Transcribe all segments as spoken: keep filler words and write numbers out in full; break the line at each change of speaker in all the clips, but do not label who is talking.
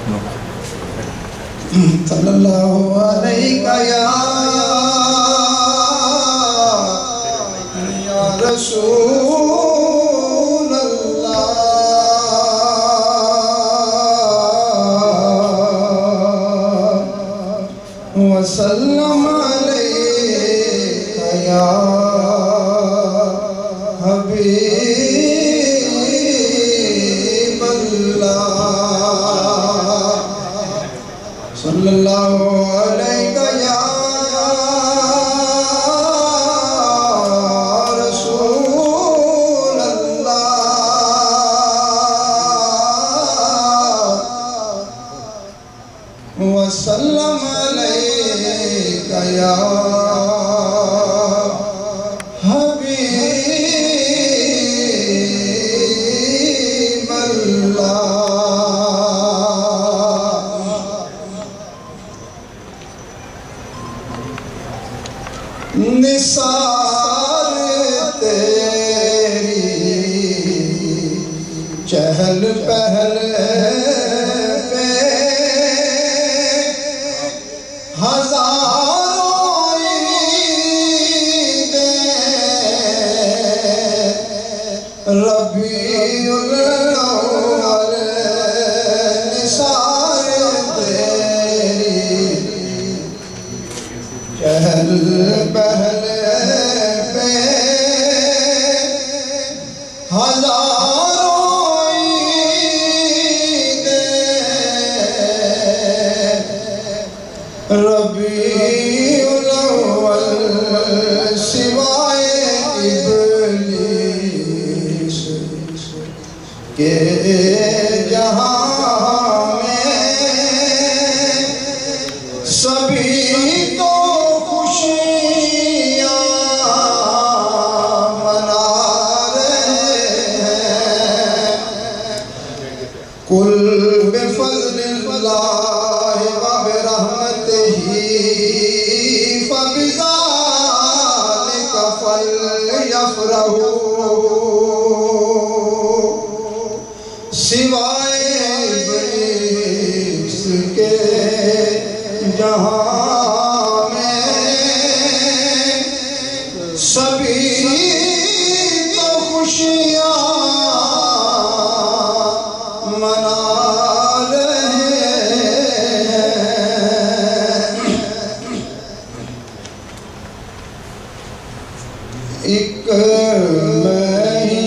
सल्लल्लाहु अलैहि या रसूल अल्लाह वसल्लम अलैका या हबीब अल्लाह सल्लल्लाहु अलैका या रसूल अल्लाह वसल्लम अलैका या हबीब अल्लाह। निसार तेरी चहल पहल पे हजारों ईदें रबीउल अव्वल। निसार तेरी चहल पहल पे हजारों ईदें रबीउल अव्वल। सिवाय इब्लीस के जहां में सभी तो खुशियाँ मना रहे हैं। कुल बिफ़ज़्लिल्लाहि व बिरहमतिही फ़बिज़ालिका फ़लयफ़रहू। सिवाय इब्लीस के जहां में सभी तो खुशियाँ मना रहे हैं। एक मैं ही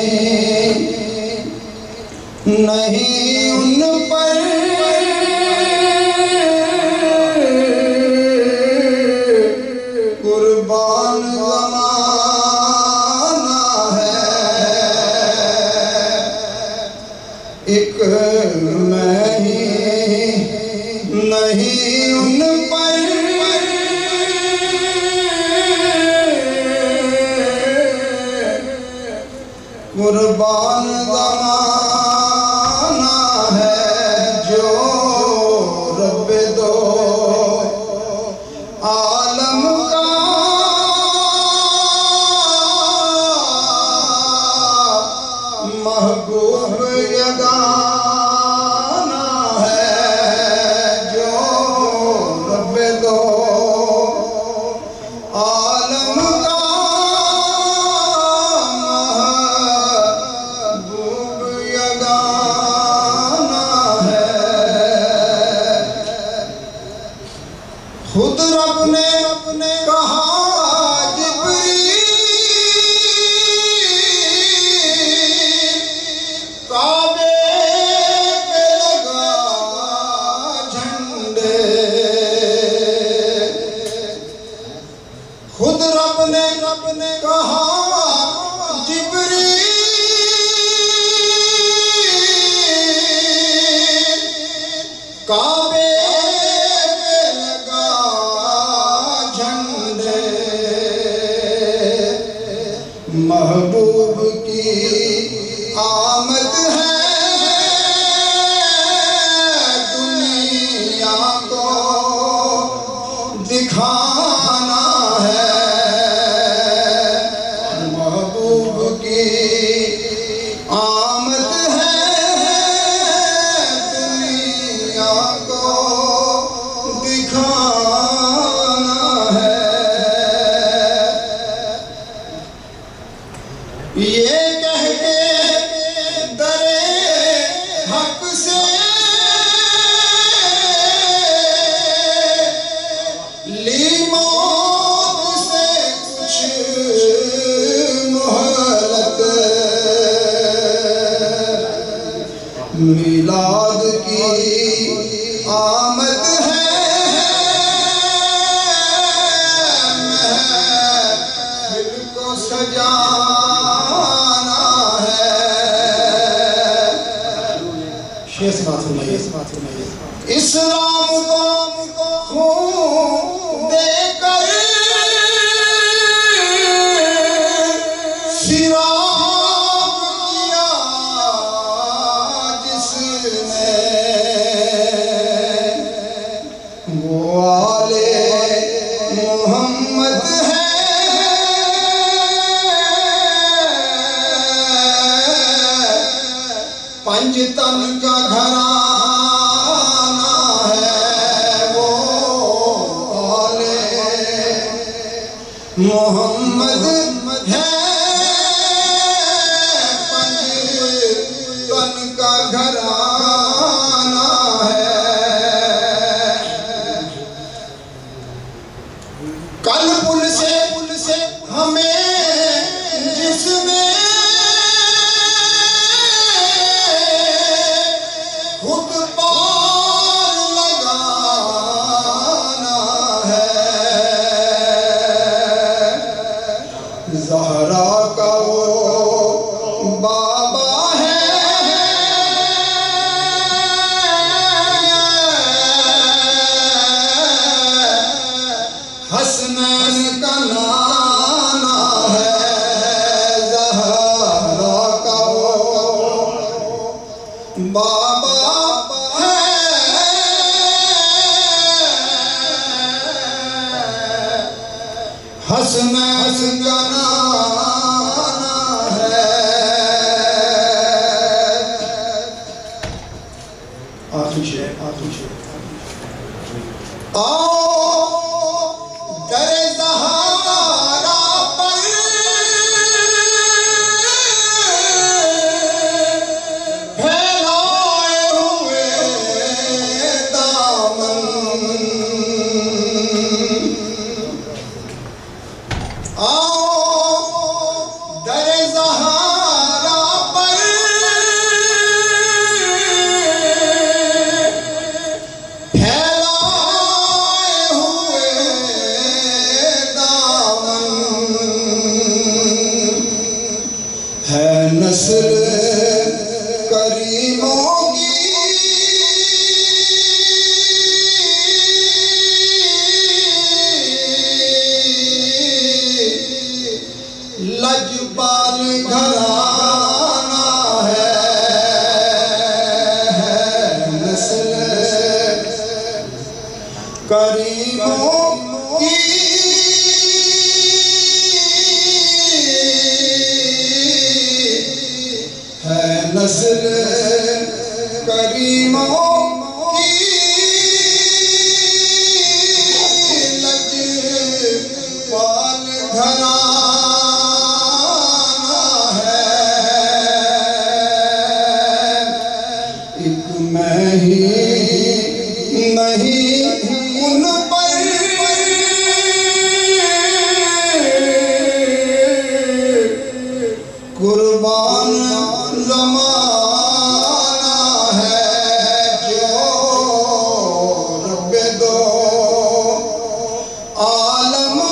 नहीं उन पर कुर्बान ज़माना है। एक मैं ही नहीं उन पर कुर्बान ज़माना है। जो रब दो आलम का महबूब यगाना है। जो रब दो आलम का महबूब यगाना है। खुद रब ने अपने कहा काबे पे लगा झंडे। खुद रब ने रब ने कहा जिब्रील काबे पे लगा झंडे। महबूब की आमद है दुनिया को दिखाना है। महबूब की आमद है दुनिया मिलाद की आमद है, महफिल को सजाना है। शेष बात सुनाइए, इस्लाम को खून देकर सिराग किया जिसने, वो आले मोहम्मद है। पंजतन का घराना है, वो आले मोहम्मद है। पंजतन का घराना है। कल पुल से पुल से हमें जिसने खुद पार लगाना है, ज़हरा का वो बाबा है, हसनैन का नाना है, ज़हरा का वो बाबा है, हसनैन का नाना है। आखिरी शेर, आखिरी शेर। आओ दरे ज़हरा पर फैलाए हुए दामन, आओ दरे ज़हरा पर फैलाए हुए दामन, है नस्ल करीमों की लजपाल घराना है, नस्ल करीमों की है, नस्ल करीमों की लजपाल घराना है। एक मैं ही नहीं उन पर कुर्बान ज़माना है, जो रब्बे दो आलम